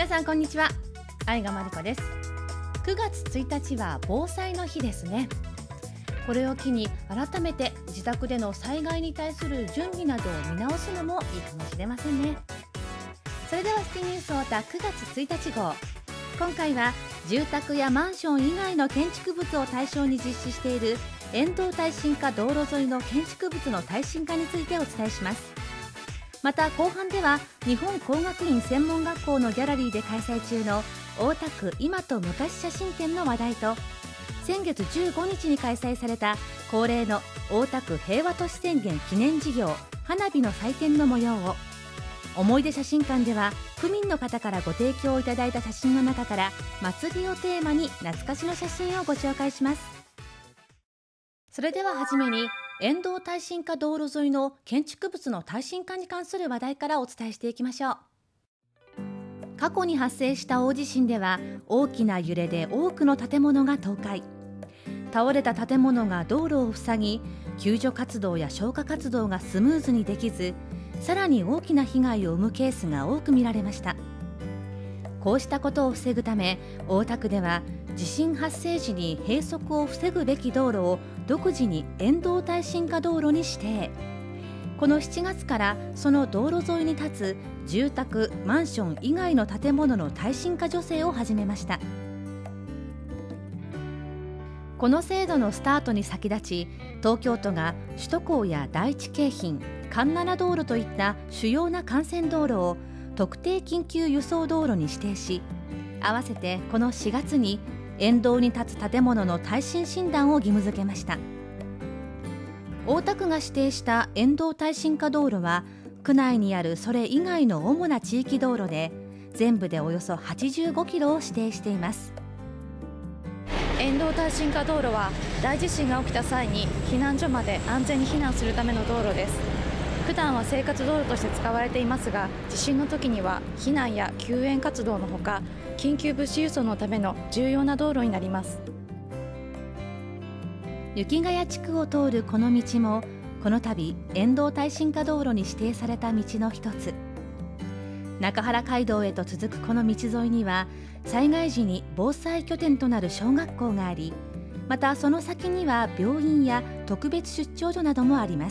皆さんこんにちは、相賀まりこです。9月1日は防災の日ですね。これを機に改めて自宅での災害に対する準備などを見直すのもいいかもしれませんね。それではシティニュースオータ9月1日号、今回は住宅やマンション以外の建築物を対象に実施している沿道耐震化道路沿いの建築物の耐震化についてお伝えします。また後半では日本工学院専門学校のギャラリーで開催中の大田区今と昔写真展の話題と、先月15日に開催された恒例の大田区平和都市宣言記念事業花火の祭典の模様を、思い出写真館では区民の方からご提供いただいた写真の中から祭りをテーマに懐かしの写真をご紹介します。それでははじめに沿道耐震化道路沿いの建築物の耐震化に関する話題からお伝えしていきましょう。過去に発生した大地震では大きな揺れで多くの建物が倒壊、倒れた建物が道路を塞ぎ、救助活動や消火活動がスムーズにできず、さらに大きな被害を生むケースが多く見られました。こうしたことを防ぐため、大田区では地震発生時に閉塞を防ぐべき道路を独自に沿道耐震化道路に指定。この7月からその道路沿いに立つ住宅・マンション以外の建物の耐震化助成を始めました。この制度のスタートに先立ち、東京都が首都高や第一京浜、環七道路といった主要な幹線道路を特定緊急輸送道路に指定し、合わせてこの4月に沿道に立つ建物の耐震診断を義務付けました。大田区が指定した沿道耐震化道路は区内にあるそれ以外の主な地域道路で全部でおよそ85キロを指定しています。 沿道耐震化道路は大地震が起きた際に避難所まで安全に避難するための道路です。普段は生活道路として使われていますが、地震の時には避難や救援活動のほか緊急物資輸送のための重要な道路になります。 雪ヶ谷地区を通るこの道もこの度沿道耐震化道路に指定された道の一つ。中原街道へと続くこの道沿いには災害時に防災拠点となる小学校があり、またその先には病院や特別出張所などもあります。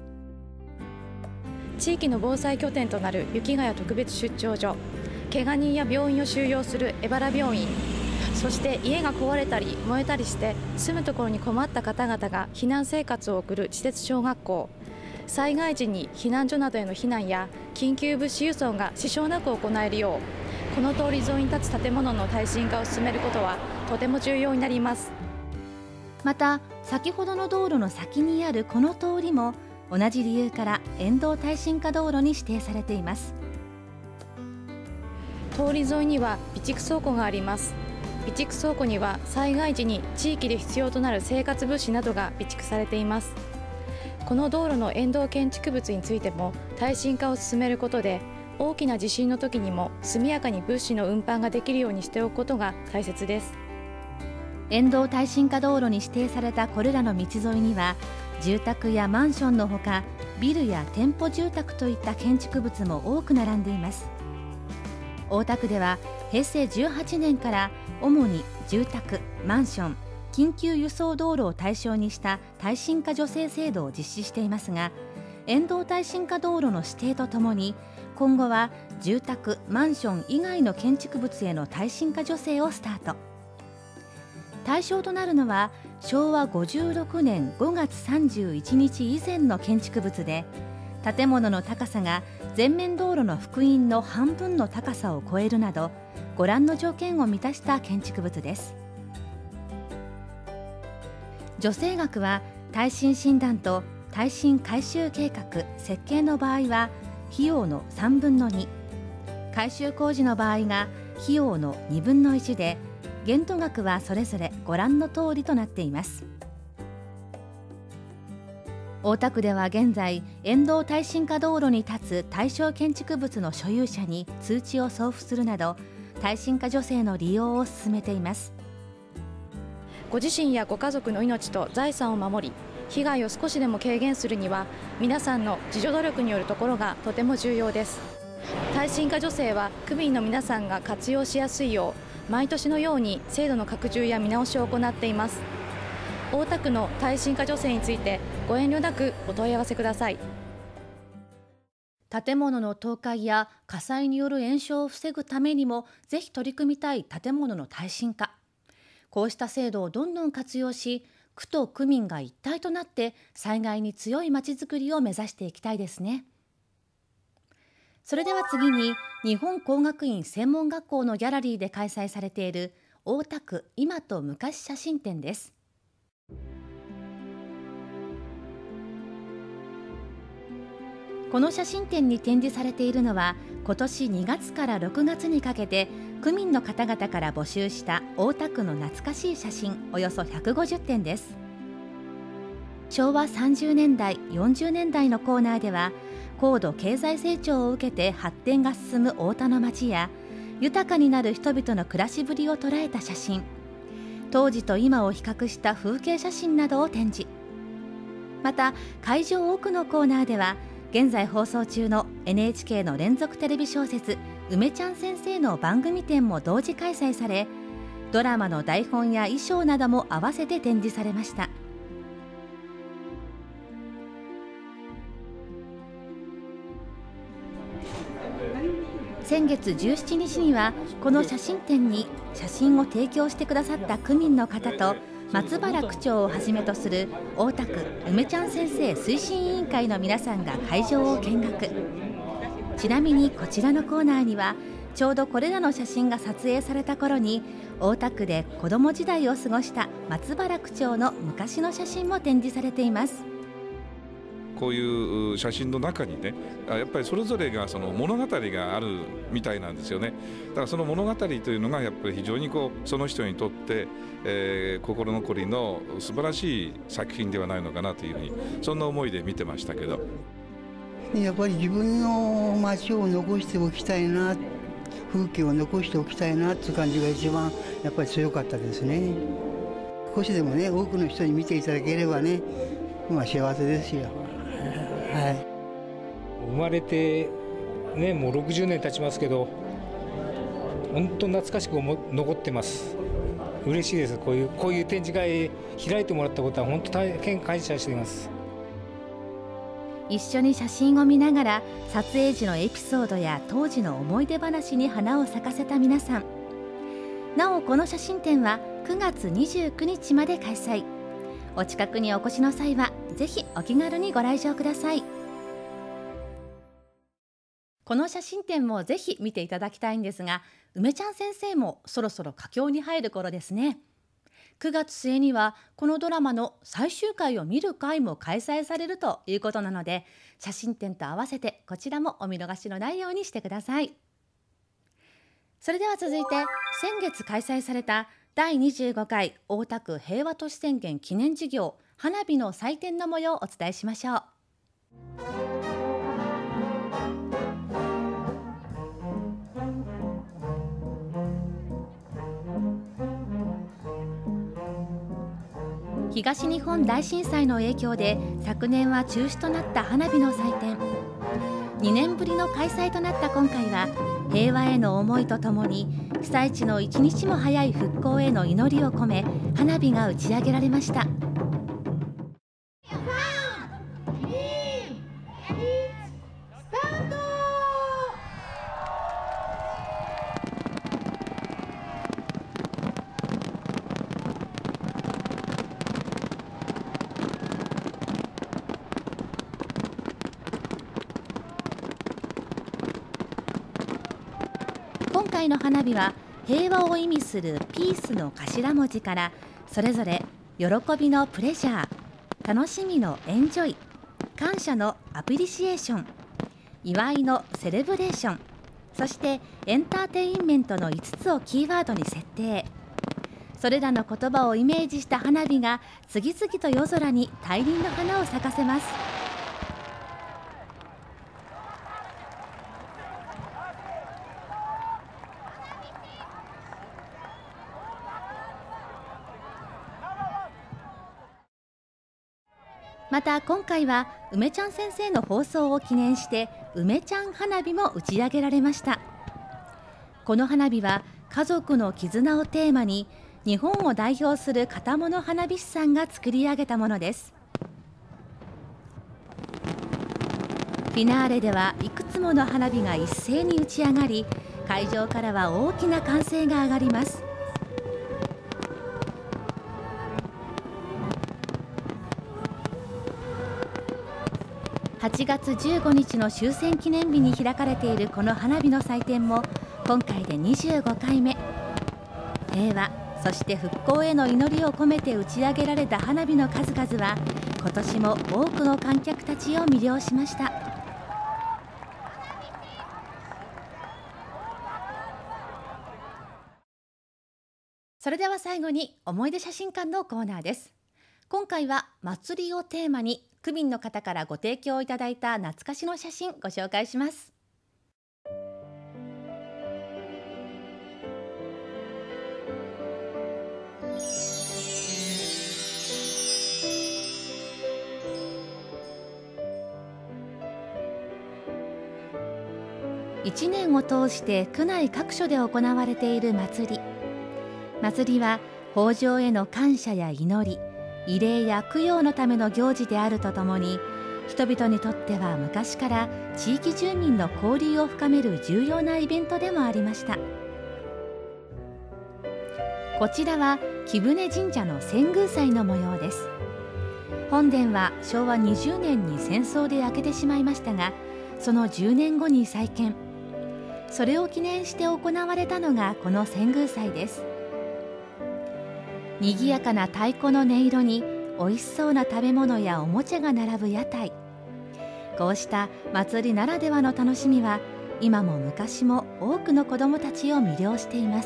地域の防災拠点となる雪ヶ谷特別出張所、怪我人や病院を収容する江原病院、そして家が壊れたり燃えたりして住むところに困った方々が避難生活を送る施設小学校、災害時に避難所などへの避難や緊急物資輸送が支障なく行えるよう、この通り沿いに立つ建物の耐震化を進めることはとても重要になります。 また先ほどの道路の先にあるこの通りも同じ理由から沿道耐震化道路に指定されています。 通り沿いには備蓄倉庫があります。備蓄倉庫には災害時に地域で必要となる生活物資などが備蓄されています。この道路の沿道建築物についても耐震化を進めることで、大きな地震の時にも速やかに物資の運搬ができるようにしておくことが大切です。 沿道耐震化道路に指定されたこれらの道沿いには住宅やマンションのほかビルや店舗住宅といった建築物も多く並んでいます。大田区では平成18年から主に住宅・マンション、緊急輸送道路を対象にした耐震化助成制度を実施していますが、沿道耐震化道路の指定とともに今後は住宅・マンション以外の建築物への耐震化助成をスタート。対象となるのは昭和56年5月31日以前の建築物で、建物の高さが前面道路の幅員の半分の高さを超えるなどご覧の条件を満たした建築物です。助成額は耐震診断と耐震改修計画・設計の場合は費用の3分の2、改修工事の場合が費用の2分の1で、限度額はそれぞれご覧の通りとなっています。大田区では現在沿道耐震化道路に立つ対象建築物の所有者に通知を送付するなど耐震化助成の利用を進めています。 ご自身やご家族の命と財産を守り、被害を少しでも軽減するには皆さんの自助努力によるところがとても重要です。 耐震化助成は区民の皆さんが活用しやすいよう毎年のように制度の拡充や見直しを行っています。大田区の耐震化助成についてご遠慮なくお問い合わせください。 建物の倒壊や火災による延焼を防ぐためにもぜひ取り組みたい建物の耐震化、こうした制度をどんどん活用し、区と区民が一体となって災害に強いまちづくりを目指していきたいですね。それでは次に、日本工学院専門学校のギャラリーで開催されている大田区今と昔写真展です。この写真展に展示されているのは、今年2月から6月にかけて区民の方々から募集した大田区の懐かしい写真およそ150点です。昭和30年代、40年代のコーナーでは、高度経済成長を受けて発展が進む太田の街や豊かになる人々の暮らしぶりを捉えた写真、当時と今を比較した風景写真などを展示。また会場奥のコーナーでは、現在放送中の NHK の連続テレビ小説梅ちゃん先生の番組展も同時開催され、ドラマの台本や衣装なども合わせて展示されました。先月17日にはこの写真展に写真を提供してくださった区民の方と松原区長をはじめとする大田区梅ちゃん先生推進委員会の皆さんが会場を見学。ちなみにこちらのコーナーにはちょうどこれらの写真が撮影された頃に大田区で子ども時代を過ごした松原区長の昔の写真も展示されています。 こういう写真の中にね、やっぱりそれぞれがその物語があるみたいなんですよね。だからその物語というのがやっぱり非常にその人にとって、心残りの素晴らしい作品ではないのかなというふうに、そんな思いで見てましたけど、 やっぱり自分の街を残しておきたいな、風景を残しておきたいなという感じが一番やっぱり強かったですね。少しでもね、多くの人に見ていただければね、幸せですよ。はい、 生まれて、ね、もう60年経ちますけど、本当懐かしく残ってます。嬉しいです。こういう展示会開いてもらったことは本当大変感謝しています。 一緒に写真を見ながら撮影時のエピソードや当時の思い出話に花を咲かせた皆さん。なおこの写真展は9月29日まで開催。お近くにお越しの際はぜひお気軽にご来場ください。この写真展もぜひ見ていただきたいんですが、梅ちゃん先生もそろそろ佳境に入る頃ですね。9月末にはこのドラマの最終回を見る会も開催されるということなので、写真展と合わせてこちらもお見逃しのないようにしてください。それでは続いて、先月開催された第25回大田区平和都市宣言記念事業花火の祭典の模様をお伝えしましょう。東日本大震災の影響で昨年は中止となった花火の祭典。2年ぶりの開催となった今回は、平和への思いとともに被災地の一日も早い復興への祈りを込め、花火が打ち上げられました。今回の花火は平和を意味するピースの頭文字から、それぞれ喜びのプレジャー、楽しみのエンジョイ、感謝のアプリシエーション、祝いのセレブレーション、そしてエンターテインメントの5つをキーワードに設定。それらの言葉をイメージした花火が次々と夜空に大輪の花を咲かせます。 また今回は梅ちゃん先生の放送を記念して梅ちゃん花火も打ち上げられました。この花火は家族の絆をテーマに日本を代表する片物花火師さんが作り上げたものです。フィナーレではいくつもの花火が一斉に打ち上がり、会場からは大きな歓声が上がります。8月15日の終戦記念日に開かれているこの花火の祭典も今回で25回目。平和、そして復興への祈りを込めて打ち上げられた花火の数々は今年も多くの観客たちを魅了しました。それでは最後に思い出写真館のコーナーです。今回は祭りをテーマに区民の方からご提供いただいた懐かしの写真ご紹介します。1年を通して区内各所で行われている祭り。祭りは豊穣への感謝や祈り、慰霊や供養のための行事であるとともに、人々にとっては昔から地域住民の交流を深める重要なイベントでもありました。こちらは貴船神社の遷宮祭の模様です。本殿は昭和20年に戦争で焼けてしまいましたが、その10年後に再建。それを記念して行われたのがこの遷宮祭です。賑やかな太鼓の音色に美味しそうな食べ物やおもちゃが並ぶ屋台。こうした祭りならではの楽しみは今も昔も多くの子どもたちを魅了しています。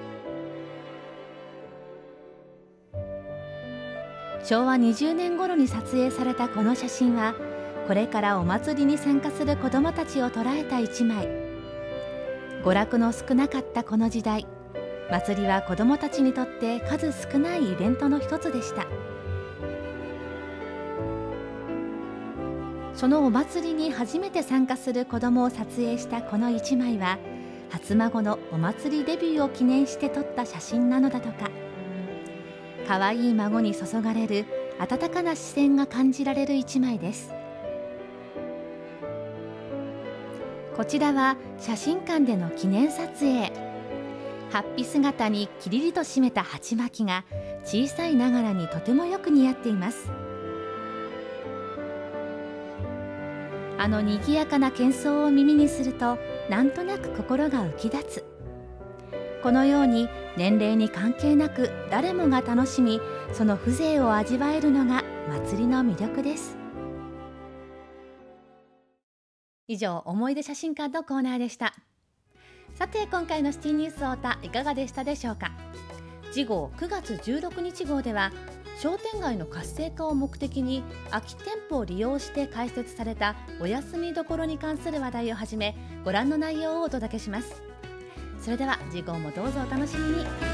昭和20年頃に撮影されたこの写真は、これからお祭りに参加する子どもたちを捉えた一枚。娯楽の少なかったこの時代、祭りは子どもたちにとって数少ないイベントの一つでした。そのお祭りに初めて参加する子どもを撮影したこの一枚は、初孫のお祭りデビューを記念して撮った写真なのだとか。かわいい孫に注がれる温かな視線が感じられる一枚です。こちらは写真館での記念撮影。法被姿にきりりと締めた鉢巻きが小さいながらにとてもよく似合っています。あのにぎやかな喧騒を耳にすると、なんとなく心が浮き立つ。このように年齢に関係なく誰もが楽しみ、その風情を味わえるのが祭りの魅力です。以上、思い出写真館のコーナーでした。さて、今回のシティニュースオータいかがでしたでしょうか。次号9月16日号では、商店街の活性化を目的に空き店舗を利用して開設されたお休みどころに関する話題をはじめ、ご覧の内容をお届けします。それでは次号もどうぞお楽しみに。